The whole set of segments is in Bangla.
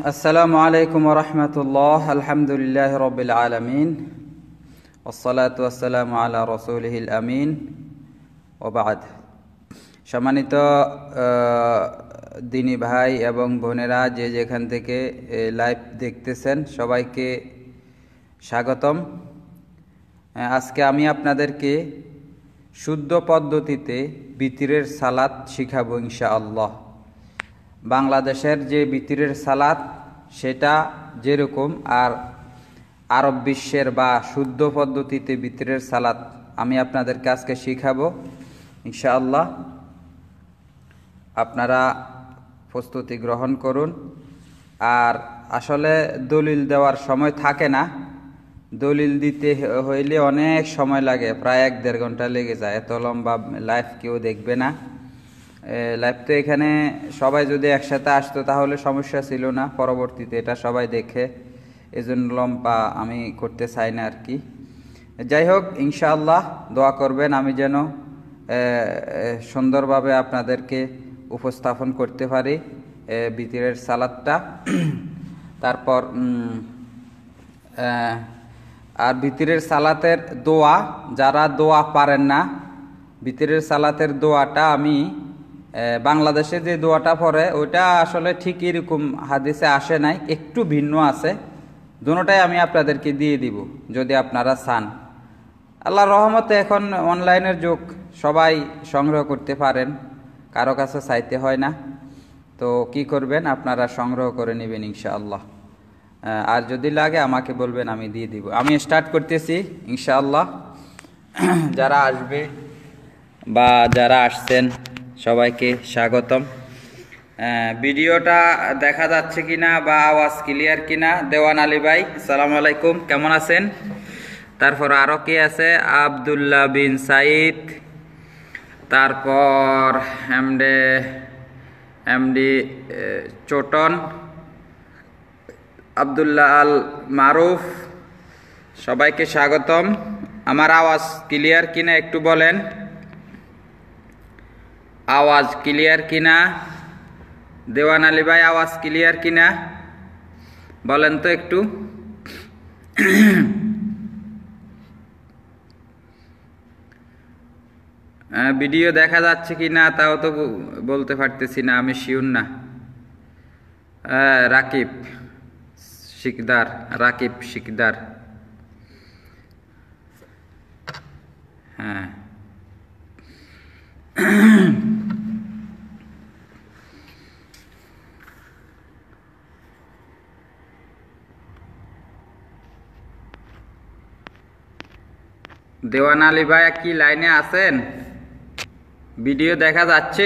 আসসালামু আলাইকুম ওয়া রাহমাতুল্লাহ। আলহামদুলিল্লাহি রাব্বিল আলামিন ওয়াসসালাতু ওয়াসসালামু আলা রাসূলিহিল আমিন ওয়া বা'দ। সম্মানিত দিনী ভাই এবং বোনেরা, যে যেখান থেকে লাইভ দেখতেছেন সবাইকে স্বাগতম। আজকে আমি আপনাদেরকে শুদ্ধ পদ্ধতিতে বিতিরের সালাত শিখাবো ইনশাআল্লাহ। বাংলাদেশের যে বিতিরের সালাত সেটা যেরকম, আর আরব বিশ্বের বা শুদ্ধ পদ্ধতিতে বিতিরের সালাত আমি আপনাদেরকে আজকে শিখাবো ইনশাআল্লাহ। আপনারা প্রস্তুতি গ্রহণ করুন। আর আসলে দলিল দেওয়ার সময় থাকে না, দলিল দিতে হইলে অনেক সময় লাগে, প্রায় 1-1.5 ঘন্টা লেগে যায়। এত লম্বা লাইভ কেউ দেখবে না। লাইভ তো এখানে সবাই যদি একসাথে আসতো তাহলে সমস্যা ছিল না, পরবর্তীতে এটা সবাই দেখে, এজন্য লম্বা আমি করতে চাই না আর কি। যাই হোক, ইনশাআল্লাহ দোয়া করবেন আমি যেন সুন্দরভাবে আপনাদেরকে উপস্থাপন করতে পারি বিতিরের সালাতটা। তারপর আর বিতিরের সালাতের দোয়া, যারা দোয়া পারেন না, বিতিরের সালাতের দোয়াটা আমি বাংলাদেশে যে দোয়াটা পড়ে ওইটা আসলে ঠিক এরকম হাদিসে আসে নাই, একটু ভিন্ন আছে। দুটোটাই আমি আপনাদেরকে দিয়ে দিব যদি আপনারা চান। আল্লাহর রহমতে এখন অনলাইনের যুগ, সবাই সংগ্রহ করতে পারেন, কারো কাছে চাইতে হয় না। তো কি করবেন, আপনারা সংগ্রহ করে নেবেন ইনশাআল্লাহ। আর যদি লাগে আমাকে বলবেন, আমি দিয়ে দিব। আমি স্টার্ট করতেছি ইনশাআল্লাহ। যারা আসবে বা যারা আসছেন সবাইকে স্বাগতম। ভিডিওটা দেখা যাচ্ছে কিনা বা আওয়াজ ক্লিয়ার কিনা? দেওয়ান আলী ভাই, আসসালামু আলাইকুম, কেমন আছেন? তারপর আরও কে আছে? আবদুল্লাহ বিন সাইদ, তারপর এমডি চোটন, আবদুল্লাহ আল মারুফ, সবাইকে স্বাগতম। আমার আওয়াজ ক্লিয়ার কিনা একটু বলেন, আওয়াজ ক্লিয়ার কিনা? দেওয়ান আলী ভাই, আওয়াজ ক্লিয়ার কিনা বলেন তো একটু। ভিডিও দেখা যাচ্ছে কিনা তাও তো বলতে পারতেছি না, আমি শিওর না। রাকিব শিকদার, হ্যাঁ। দেওয়ান আলী ভাই কি লাইনে আছেন? ভিডিও দেখা যাচ্ছে?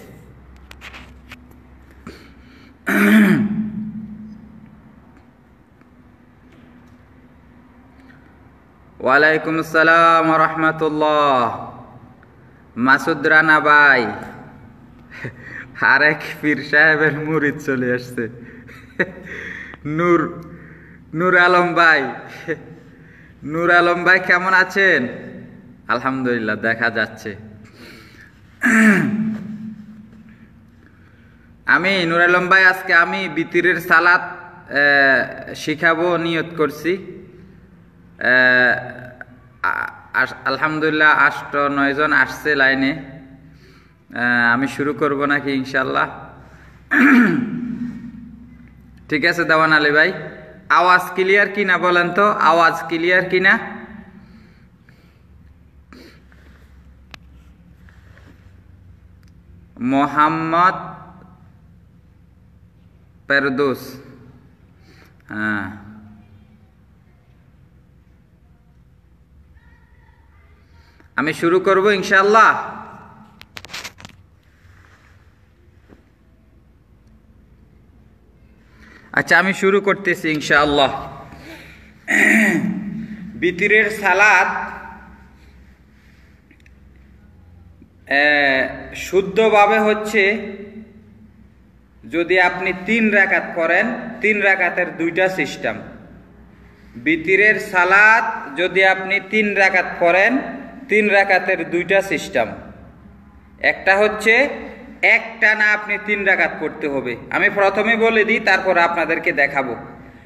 ওয়ালাইকুম আসসালাম ওয়া রাহমাতুল্লাহ। মাসুদ রানা ভাই, আরেক পীর সাহেবের মুরিদ চলে আসছে। নূর আলম ভাই কেমন আছেন? আলহামদুলিল্লাহ, দেখা যাচ্ছে। আমি নূর আলম ভাই, আজকে আমি বিতিরের সালাত শিখাবো নিয়ত করছি। আলহামদুলিল্লাহ 8-9 জন আসছে লাইনে। আমি শুরু করব নাকি ইনশাল্লাহ? ঠিক আছে দেওয়ান আলী ভাই, আওয়াজ ক্লিয়ার কিনা বলেন তো, আওয়াজ ক্লিয়ার কিনা? মোহাম্মদ পেরদোস, হ্যাঁ। আমি শুরু করব ইনশাআল্লাহ। আচ্ছা, আমি শুরু করতেছি ইনশাআল্লাহ। বিতিরের সালাত শুদ্ধভাবে হচ্ছে, যদি আপনি 3 রাকাত করেন, 3 রাকাতের 2টা সিস্টেম। বিতিরের সালাত যদি আপনি 3 রাকাত করেন, 3 রাকাতের 2টা সিস্টেম। একটা হচ্ছে একটানা আপনি 3 রাকাত পড়তে হবে। আমি প্রথমে বলে দিই, তারপর আপনাদেরকে দেখাবো।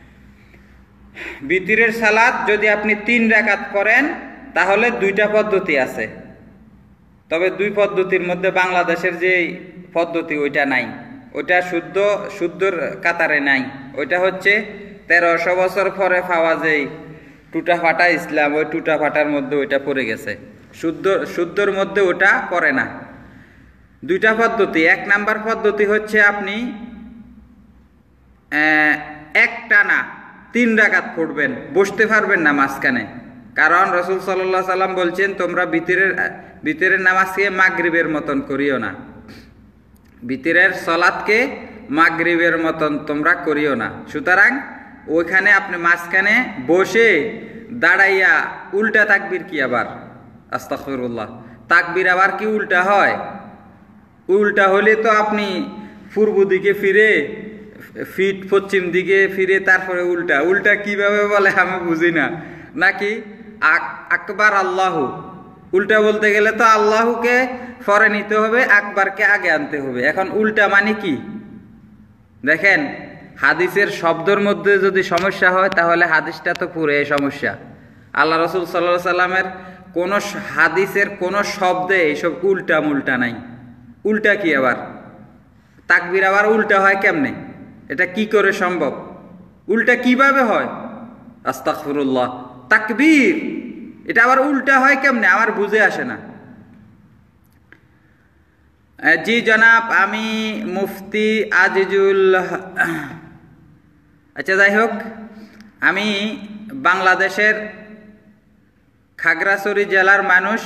বিতিরের সালাত যদি আপনি 3 রাকাত পড়েন তাহলে 2টা পদ্ধতি আছে, তবে 2 পদ্ধতির মধ্যে বাংলাদেশের যে পদ্ধতি ওইটা নাই, ওইটা শুদ্ধর কাতারে নাই। ওইটা হচ্ছে 1300 বছর পরে পাওয়া যায় টুটা ফাটা ইসলাম, ওই টুটা ফাটার মধ্যে ওইটা পড়ে গেছে। শুদ্ধর মধ্যে ওটা পড়ে না। 2টা পদ্ধতি। 1 নাম্বার পদ্ধতি হচ্ছে আপনি একটানা 3 রাকাত পড়বেন, বসতে পারবেন না মাঝখানে। কারণ রাসূল সাল্লাল্লাহু আলাইহি সাল্লাম বলছেন, তোমরা বিতরের নামাজকে মাগরিবের মতন করিও না, বিতরের সালাতকে মাগরিবের মতন তোমরা করিও না। সুতরাং ওইখানে আপনি মাঝখানে বসে দাঁড়াইয়া উল্টা তাকবীর কি আবার, আস্তাগফিরুল্লাহ, তাকবীর আবার কি উল্টা হয়? উল্টা হলে তো আপনি পূর্ব দিকে ফিরে, পশ্চিম দিকে ফিরে তারপরে উল্টা কিভাবে বলে আমি বুঝি না। নাকি আকবার আল্লাহু, উল্টা বলতে গেলে তো আল্লাহুকে পরে নিতে হবে, আকবারকে আগে আনতে হবে। এখন উল্টা মানে কি? দেখেন, হাদিসের শব্দের মধ্যে যদি সমস্যা হয় তাহলে হাদিসটা তো পুরো সমস্যা। আল্লাহ রাসূল সাল্লাল্লাহু আলাইহি সাল্লামের কোন হাদিসের কোন শব্দে এইসব উল্টা মুল্টা নাই। উল্টা কি আবার? তাকবীর আবার উল্টা হয় কেমনে? এটা কি করে সম্ভব? উল্টা কিভাবে হয়? আস্তাগফিরুল্লাহ, তাকবীর এটা আবার উল্টা হয় কেমনে? আমার বুঝে আসে না। জি জনাব, আমি মুফতি আজিজুল, আচ্ছা যাই হোক, আমি বাংলাদেশের খাগড়াছড়ি জেলার মানুষ।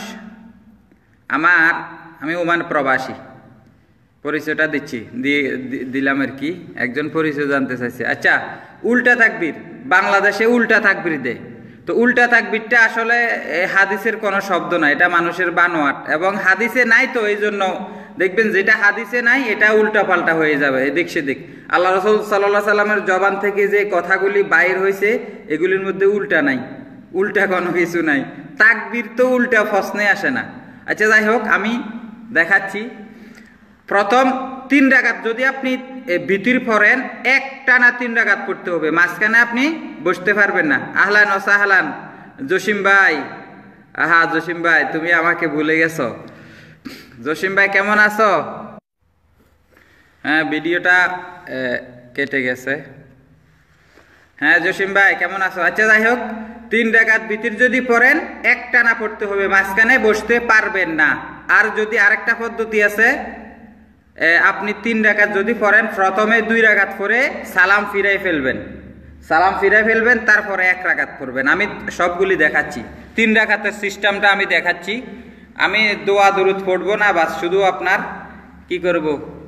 আমি ওমান প্রবাসী, পরিচয়টা দিলাম আর কি, একজন পরিচয় জানতে চাইছে। আচ্ছা, উল্টা তাকবীর, বাংলাদেশে উল্টা তাকবীর দেয়। তো উল্টা তাকবীরটা আসলে হাদিসের কোনো শব্দ না, এটা মানুষের বানোয়াট, এবং হাদিসে নাই। তো এই জন্য দেখবেন যেটা হাদিসে নাই এটা উল্টা পাল্টা হয়ে যাবে এদিক সেদিক। আল্লাহ রাসূল সাল্লাল্লাহু আলাইহি সাল্লামের জবান থেকে যে কথাগুলি বাইর হয়েছে এগুলির মধ্যে উল্টা নাই, উল্টা কোনো কিছু নাই। তাকবীর তো উল্টা প্রশ্নে আসে না। আচ্ছা যাই হোক, আমি দেখাচ্ছি। প্রথম 3 রাকাত যদি আপনি বিতির পড়েন, একটানা 3 রাকাত পড়তে হবে, মাঝখানে আপনি বসতে পারবেন না। আহলান ও সাহলান জসিম ভাই। জসিম ভাই, তুমি আমাকে ভুলে গেছো। জসিম ভাই কেমন আছো? হ্যাঁ, ভিডিওটা কেটে গেছে। হ্যাঁ জসিম ভাই কেমন আছো? আচ্ছা যাই হোক, 3 রাকাত বিতির যদি পড়েন একটানা পড়তে হবে, মাঝখানে বসতে পারবেন না। আর যদি আরেকটা পদ্ধতি আছে, আপনি 3 রাকাত যদি পড়েন, প্রথমে 2 রাকাত পড়ে সালাম ফিরাই ফেলবেন, তারপরে 1 রাকাত পড়বেন। আমি সবগুলি দেখাচ্ছি, 3 রাকাতের সিস্টেমটা আমি দেখাচ্ছি। আমি দোয়া দুরুদ পড়বো না, বাস শুধু আপনার কি করব,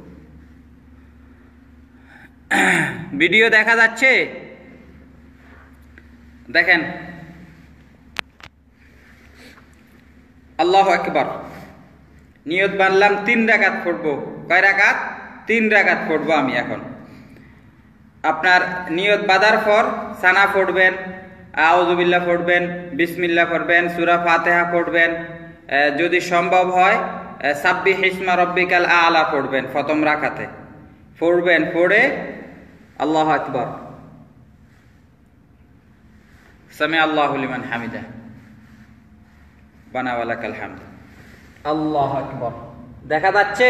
ভিডিও দেখা যাচ্ছে, দেখেন। আল্লাহু আকবার, নিয়ত বানলাম 3 রাকাত পড়বো। কয় রাকাত? 3 রাকাত পড়বো আমি এখন। আপনার নিয়ত বাঁধার পর সানা পড়বেন, আউযুবিল্লাহ পড়বেন, বিসমিল্লাহ পড়বেন, সূরা ফাতিহা পড়বেন, যদি সম্ভব হয় সাব্বিহ ইসমা রাব্বিকাল আ'লা পড়বেন। প্রথম রাকাতে পড়বেন, পড়ে আল্লাহু আকবার, সামি আল্লাহু লিমান হামিদা, বানা ওয়ালাকাল হামদ, আল্লাহু আকবার। দেখা যাচ্ছে?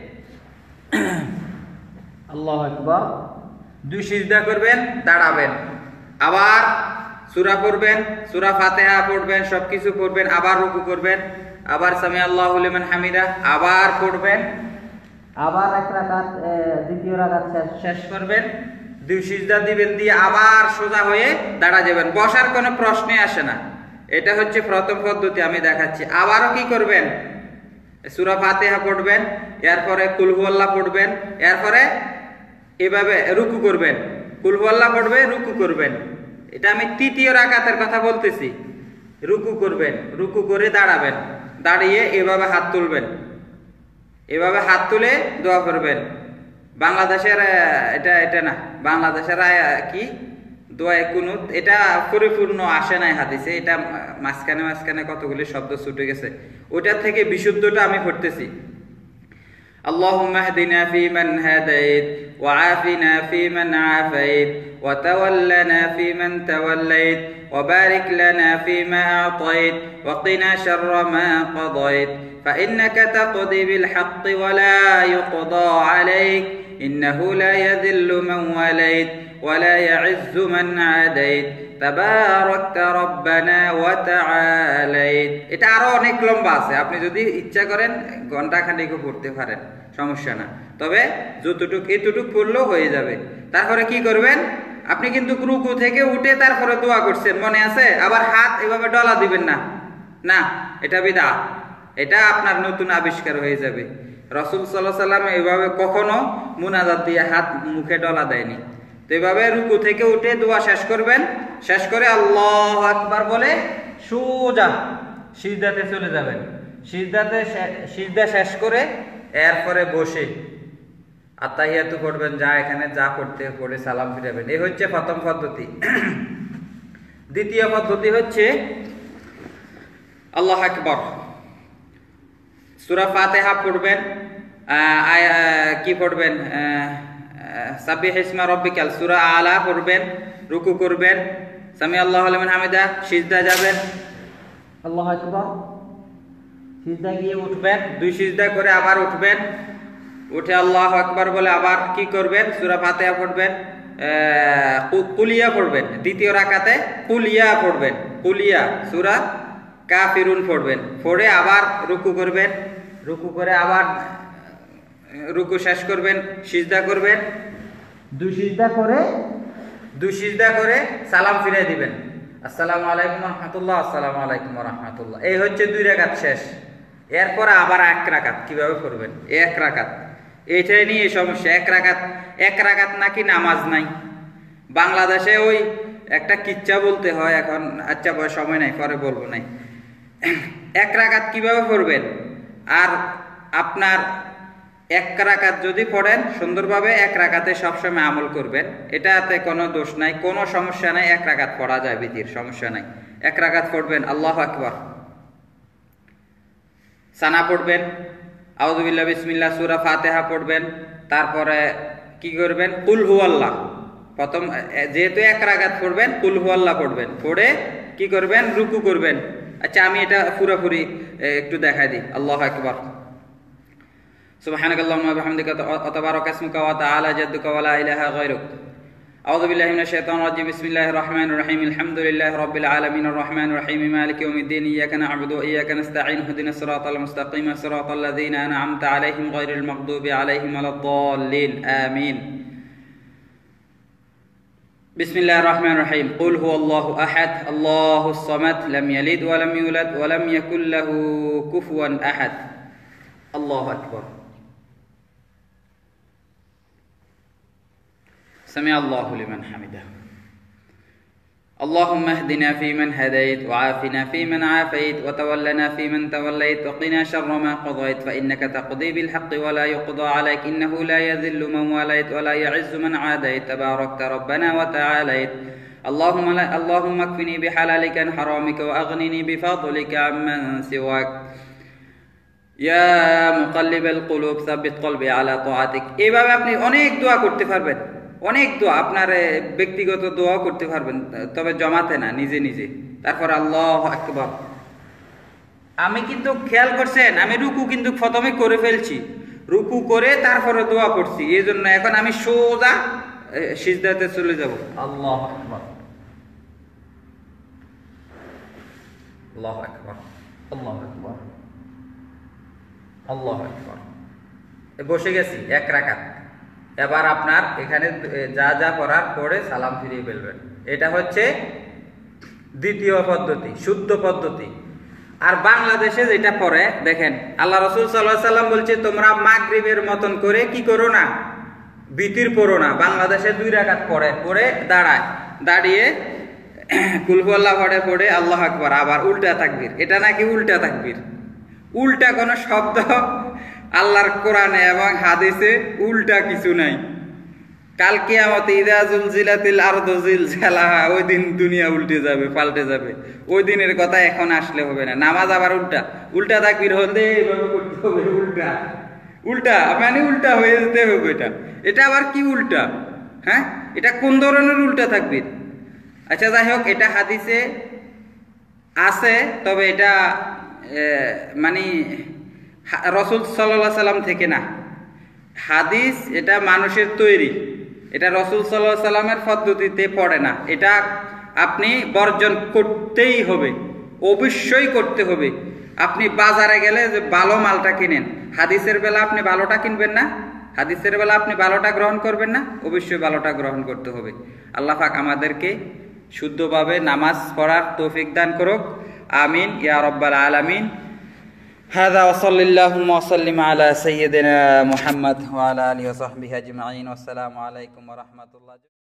আল্লাহু আকবার। 2 সিজদা করবেন, দাঁড়াবেন, আবার সূরা পড়বেন, সূরা ফাতিহা পড়বেন, সবকিছু পড়বেন, আবার রুকু করবেন, আবার সামি আল্লাহু লিমান হামিদা আবার পড়বেন, আবার 1 রাকাত দ্বিতীয় রাকাত শেষ করবেন, 2 সিজদা দিবেন, দিয়ে আবার সোজা হয়ে দাঁড়া যাবেন। বসার কোনো প্রশ্নই আসে না। এটা হচ্ছে প্রথম পদ্ধতি, আমি দেখাচ্ছি। আবারও কি করবেন? সূরা ফাতিহা পড়বেন, এরপরে কুল হুয়াল্লাহ পড়বেন, এরপরে এভাবে রুকু করবেন, কুল হুয়াল্লাহ পড়বে, রুকু করবেন। এটা আমি তৃতীয় রাকাতের কথা বলতেছি। রুকু করবেন, রুকু করে দাঁড়াবেন, দাঁড়িয়ে এভাবে হাত তুলবেন, এভাবে হাত তুলে দোয়া করবেন। বাংলাদেশের এটা না, বাংলাদেশের কি দোয়া কুনুত, এটা পরিপূর্ণ আসে নাই হাদিসে, এটা মাঝখানে কতগুলি শব্দ ছুটে গেছে, ওইটার থেকে বিশুদ্ধটা আমি পড়তেছি। اللهم اهدنا فيمن هديت وعافنا فيمن عافيت وتولنا فيمن توليت وبارك لنا فيما أعطيت وقنا شر ما قضيت فإنك تقضي بالحق ولا يقضى عليك إنه لا يذل من وليت ولا يعز من عاديت تباركت ربنا وتعاليت। এটা আরো অনেক লম্বা আছে, আপনি যদি ইচ্ছা করেন ঘন্টা খানেকও পড়তে পারেন, সমস্যা না। তবে এতটুক পড়লেও হয়ে যাবে। তারপরে কি করবেন, আপনি কিন্তু রুকু থেকে উঠে তারপরে দোয়া করছেন, মনে আছে? আবার হাত এভাবে ডলা দিবেন না, না, এটা বিদআত। এটা আপনার নতুন আবিষ্কার হয়ে যাবে। রাসূল সাল্লাল্লাহু আলাইহি ওয়াসাল্লাম এভাবে কখনো মুনাজাত দিয়ে হাত মুখে ডলা দেয়নি। তো এভাবে রুকু থেকে উঠে দোয়া শেষ করবেন, শেষ করে আল্লাহু আকবার বলে সোজা সিজদাতে চলে যাবেন। সিজদা শেষ করে এরপরে বসে আত্তাহিয়াতু পড়বেন, যা এখানে যা পড়তে পড়ে সালাম ফিরাবেন। এই হচ্ছে প্রথম পদ্ধতি। দ্বিতীয় পদ্ধতি হচ্ছে আল্লাহু আকবার, সূরা ফাতিহা পড়বেন, কি পড়বেন, সাব্বিহ ইসমা রাব্বিকাল, সূরা আলা পড়বেন, রুকু করবেন, সামি আল্লাহু লিমান হামিদা, সিজদা যাবেন, আল্লাহু আকবার, সিজদা গিয়ে উঠবেন, দুই সিজদা করে আবার উঠবেন, উঠে আল্লাহু আকবার বলে আবার কি করবেন, সূরা ফাতিহা পড়বেন, কুলিয়া পড়বেন, দ্বিতীয় রাকাতে কুলিয়া পড়বেন, কুলিয়া সূরা কাফিরুন পড়বেন, পড়ে আবার রুকু করবেন, রুকু করে আবার রুকু শেষ করবেন, সিজদা করবেন, দুই সিজদা করে সালাম ফিরিয়ে দিবেন, আসসালামু আলাইকুম ওয়া রাহমাতুল্লাহ, আসসালামু আলাইকুম ওয়া রাহমাতুল্লাহ। এই হচ্ছে দুই রাকাত শেষ। এরপর আবার এক রাকাত কিভাবে করবেন, এক রাকাত, এইটাই নিয়ে সমস্যা। এক রাকাত নাকি নামাজ নাই। বাংলাদেশে ওই একটা কিচ্ছা বলতে হয় এখন, আচ্ছা সময় নাই, পরে বলবো নাই। এক রাকাত কিভাবে পড়বেন, আর আপনার এক রাকাত যদি পড়েন সুন্দরভাবে, এক রাকাতে সবসময় আমল করবেন, এটাতে কোনো দোষ নাই, কোনো সমস্যা নাই। এক রাকাত পড়া যায়, বিতির সমস্যা নাই। এক রাকাত পড়বেন, আল্লাহু আকবার, সানা পড়বেন, আউযু বিল্লাহি বিসমিল্লাহ, সূরা ফাতিহা পড়বেন, তারপরে কি করবেন, কুল হুয়াল্লাহ, প্রথম যেহেতু এক রাকাত পড়বেন কুল হুয়াল্লাহ পড়বেন, পড়ে কি করবেন, রুকু করবেন। আচ্ছা আমি এটা পুরোপুরি একটু দেখাই দিই। আল্লাহু আকবার, সুবহানাকাল্লাহুম্মা ওয়া বিহামদিকা ওয়া তাবারাকা ইসমুকা ওয়া তাআলা জাদ্দুকা ওয়া লা ইলাহা গায়রুক। আউযু বিল্লাহি মিনাশ শাইতানির রাজীম। বিসমিল্লাহির রাহমানির রাহিম। আলহামদুলিল্লাহি রাব্বিল আলামিন আর রাহমানির রাহিম মালিকি ইয়াউমিদ্দিন। ইয়্যাকা না'বুদু ওয়া ইয়্যাকা নাস্তাঈন। ইহদিনাস সিরাতাল মুস্তাকিম সিরাতাল লাযীনা আন'আমতা আলাইহিম গায়রিল মাগদুবি আলাইহিম ওয়ালাদ-দাল্লিন। আমিন। বিসমিল্লাহির রাহমানির রাহিম। কুল হুয়াল্লাহু আহাদ, আল্লাহুস সামাদ, লাম ইয়ালিদ ওয়া লাম ইউলাদ ওয়া লাম ইয়াকুল লাহু কুফুয়ান আহাদ। আল্লাহু আকবার। سمع الله لمن حمده. اللهم اهدنا فيمن هديت وعافنا فيمن عافيت وتولنا فيمن توليت وقنا شر ما قضيت فإنك تقضي بالحق ولا يقضى عليك إنه لا يذل من واليت ولا يعز من عاديت تباركت ربنا وتعاليت. اللهم اكفني بحلالك عن حرامك وأغنني بفضلك عمن سواك يا مقلب القلوب ثبت قلبي على طاعتك. এইভাবে আপনি অনেক দোয়া করতে পারবেন, অনেক দোয়া, আপনার ব্যক্তিগত দোয়া করতে পারবেন, তবে জমাতে না, নিজে নিজে। তারপর আল্লাহু আকবার। আমি কিন্তু খেয়াল করছেন, আমি রুকু কিন্তু প্রথমে করে ফেলছি, রুকু করে তারপরে দোয়া করছি, এই জন্য এখন আমি সোজা সিজদাতে চলে যাব। আল্লাহু আকবার, আল্লাহু আকবার, আল্লাহু আকবার, আল্লাহু আকবার। বসে গেছি এক রাকাত। এবার আপনার এখানে যা যা করার পরে সালাম ফিরিয়ে ফেলবেন। এটা হচ্ছে দ্বিতীয় পদ্ধতি, শুদ্ধ পদ্ধতি। আর বাংলাদেশে যেটা পড়ে দেখেন, আল্লাহ রাসূল সাল্লাল্লাহু আলাইহি ওয়াসাল্লাম বলছে তোমরা মাগরিবের মতন করে কি করো না, বিতির পড়ো না। বাংলাদেশে দুই রাকাত পড়ে দাঁড়ায়, দাঁড়িয়ে কুল হুয়াল্লাহ পড়ে আল্লাহু আকবার, আবার উল্টা তাকবীর। এটা নাকি উল্টা তাকবীর। উল্টা কোনো শব্দ আল্লাহর কোরআনে এবং হাদিসে উল্টা কিছু নাই। কাল কিয়ামতে ইযা জুলজিলাতিল আরদু জিলজালাহা, ওই দিন দুনিয়া উল্টে যাবে, পাল্টে যাবে। ওই দিনের কথা এখন আসলে হবে না। নামাজ আবার উল্টা তাকবীর হলে এইভাবে করতে হবে, উল্টা উল্টা মানে উল্টা হয়ে যেতে হবে এটা। এটা আবার কি উল্টা? হ্যাঁ, এটা কোন ধরনের উল্টা তাকবীর? আচ্ছা যাই হোক, এটা হাদিসে আছে, তবে এটা মানে রসুল সাল্লাল্লাহু সাল্লাম থেকে না। হাদিস এটা মানুষের তৈরি, এটা রসুল সাল্লাল্লাহু সাল্লামের পদ্ধতিতে পড়ে না। এটা আপনি বর্জন করতেই হবে, অবশ্যই করতে হবে। আপনি বাজারে গেলে যে ভালো মালটা কিনেন, হাদিসের বেলা আপনি ভালোটা কিনবেন না? হাদিসের বেলা আপনি ভালোটা গ্রহণ করবেন না? অবশ্যই ভালোটা গ্রহণ করতে হবে। আল্লাহ পাক আমাদেরকে শুদ্ধভাবে নামাজ পড়ার তৌফিক দান করুক। আমিন ইয়া রাব্বাল আলামিন। হাযা ওয়া সাল্লাল্লাহু ওয়া সাল্লিম আলা সাইয়্যিদিনা মুহাম্মদ ওয়া আলা আলিহি ওয়া সাহবিহি আজমাইন। আসসালামু আলাইকুম ওয়া রাহমাতুল্লাহ।